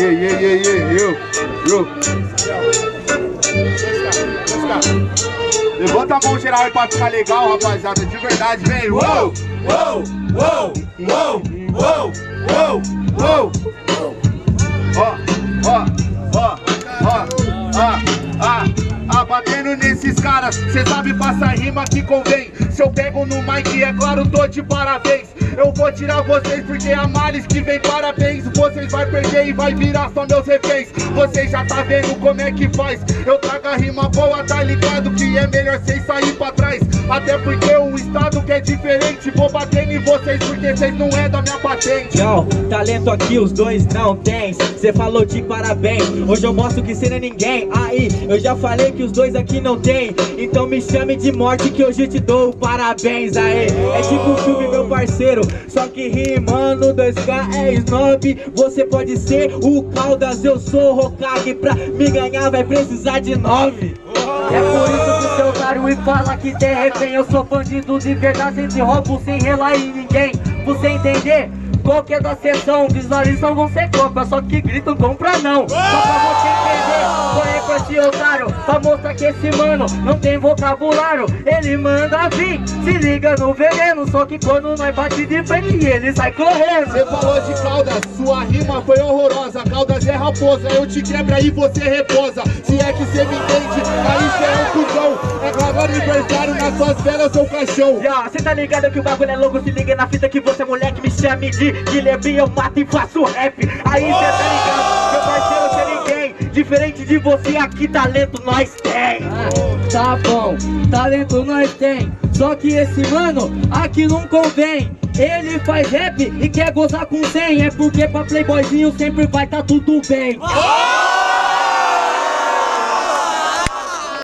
Eu. Levanta a mão geral aí pra ficar legal, rapaziada. De verdade, vem. Uou! Uou! Uou! Uou! Uou! Uou! Uou! Batendo nesses caras, cê sabe passar rima que convém. Se eu pego no mic, é claro, tô de parabéns. Eu vou tirar vocês porque a males que vem parabéns. Vocês vai perder e vai virar só meus reféns. Vocês já tá vendo como é que faz. Eu trago a rima boa, tá ligado que é melhor cês sair pra trás. Até porque o estado que é diferente. Vou bater em vocês porque cês não é da minha patente. Não, talento aqui os dois não tem. Cê falou de parabéns, hoje eu mostro que cê não é ninguém. Aí, eu já falei que os dois aqui não tem. Então me chame de morte que hoje eu te dou parabéns. Aí, é tipo um filme, meu parceiro. Só que rimando 2K é snob. Você pode ser o Caldas, eu sou o Hokage. Pra me ganhar vai precisar de 9. É por isso que seu otário e fala que tem refém. Eu sou bandido de verdade, sempre roubo sem relar em ninguém. Você entender? Qual que é da sessão? Visualizam vão ser cópia, só que gritam compra não. Só pra você entender, corre com esse otário, pra mostrar que esse mano não tem vocabulário. Ele manda vir, se liga no veneno, só que quando nós bate de frente ele sai correndo. Você falou de Caldas, sua rima foi horrorosa. Caldas é raposa, eu te quebro aí você reposa. Se é que cê me entende, aí cê é um cuzão. É claro aniversário, nas suas velas ou caixão. Cê tá ligado que o bagulho é louco, se liga na fita que você moleque me chame de Guilherme, eu mato e faço rap. Aí cê tá ligado, meu parceiro, cê é ninguém. Diferente de você, aqui talento nós tem. Tá bom, talento nós tem. Só que esse mano aqui não convém. Ele faz rap e quer gozar com 100. É porque pra playboyzinho sempre vai tá tudo bem.